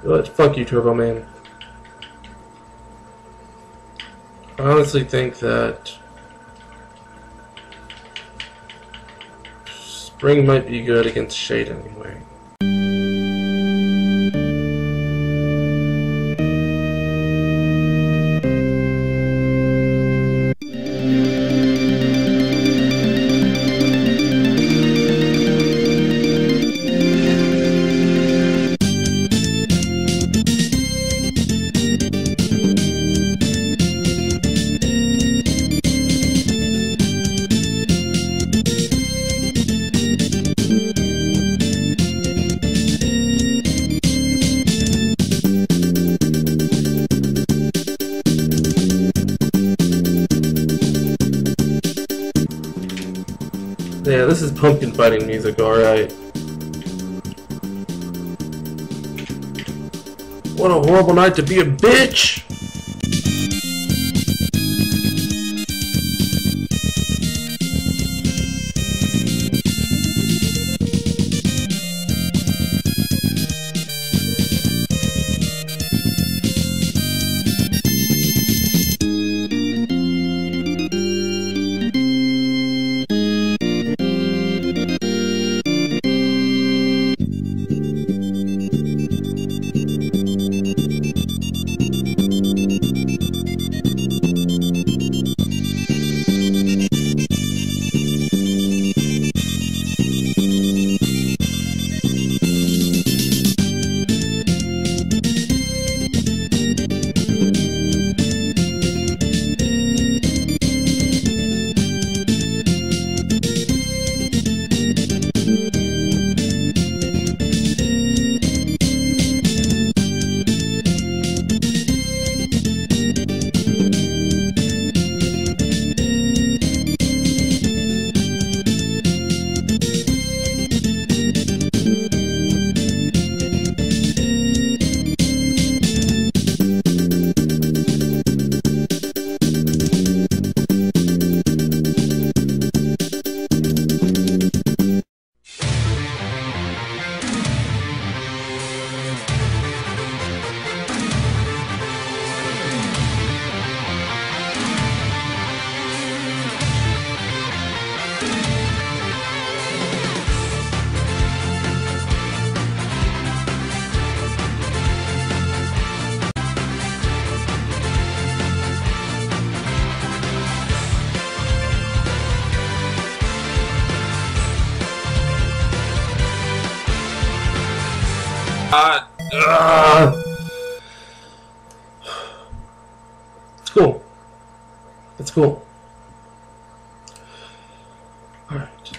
But fuck you, Turbo Man. I honestly think that Spring might be good against Shade anyway. Yeah, this is pumpkin fighting music, alright. What a horrible night to be a bitch! It's cool. It's cool. Alright.